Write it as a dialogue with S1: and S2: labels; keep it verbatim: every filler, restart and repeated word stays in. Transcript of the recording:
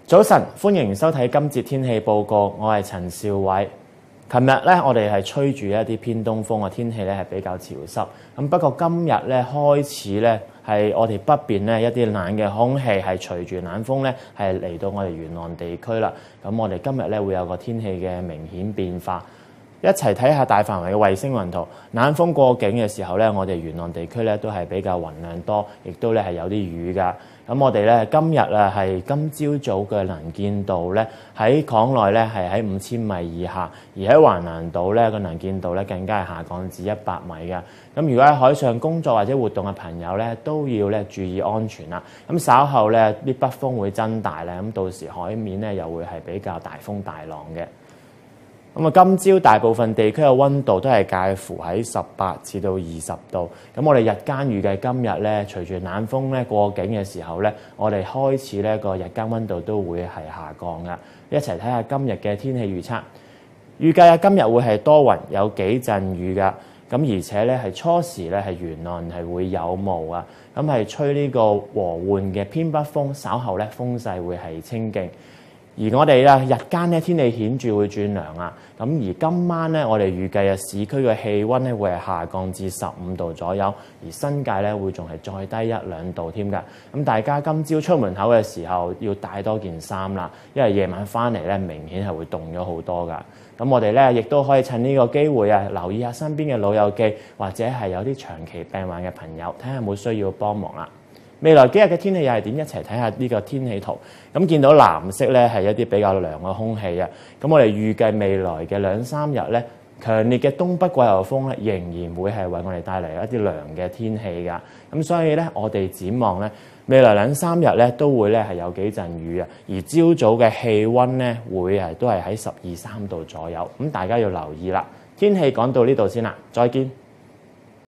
S1: 早晨，歡迎收睇今節天氣報告，我係陳兆偉。琴日咧，我哋係吹住一啲偏東風嘅天氣咧，係比較潮濕。咁不過今日咧開始咧，係我哋北邊咧一啲冷嘅空氣係隨住冷風咧係嚟到我哋沿岸地區啦。咁我哋今日咧會有個天氣嘅明顯變化。一齊睇下大範圍嘅衛星雲圖。冷風過境嘅時候咧，我哋沿岸地區咧都係比較雲量多，亦都咧係有啲雨㗎。咁我哋咧今日啊係今朝早嘅能見度咧喺港內咧係喺五千米以下，而喺橫瀾島咧個能見度咧更加係下降至一百米㗎。咁如果喺海上工作或者活動嘅朋友咧都要咧注意安全啦。咁稍後咧啲北風會增大咧，咁到時海面咧又會係比較大風大浪嘅。咁啊，今朝大部分地區嘅溫度都係介乎喺十八至到二十度。咁我哋日間預計今日咧，隨住冷風咧過境嘅時候咧，我哋開始咧個日間溫度都會係下降噶。一齊睇下今日嘅天氣預測。預計啊，今日會係多雲，有幾陣雨噶。咁而且咧係初時咧係沿岸係會有霧啊。咁係吹呢個和緩嘅偏北風，稍後咧風勢會係清勁。而我哋啊日間咧天氣顯著會轉涼啊，咁而今晚咧我哋預計啊市區嘅氣温咧會係下降至十五度左右，而新界咧會仲係再低一兩度添㗎。咁大家今朝出門口嘅時候要帶多件衫啦，因為夜晚翻嚟咧明顯係會凍咗好多㗎。咁我哋咧亦都可以趁呢個機會啊，留意下身邊嘅老友記或者係有啲長期病患嘅朋友，睇下有冇需要幫忙啦。未來幾日嘅天氣又係點？一齊睇下呢個天氣圖。咁見到藍色咧係一啲比較涼嘅空氣啊。咁我哋預計未來嘅兩三日咧，強烈嘅東北季候風咧仍然會係為我哋帶嚟一啲涼嘅天氣㗎。咁所以咧，我哋展望咧未來兩三日咧都會咧係有幾陣雨啊。而朝早嘅氣温咧會係都係喺十二三度左右。咁大家要留意啦。天氣講到呢度先啦，再見。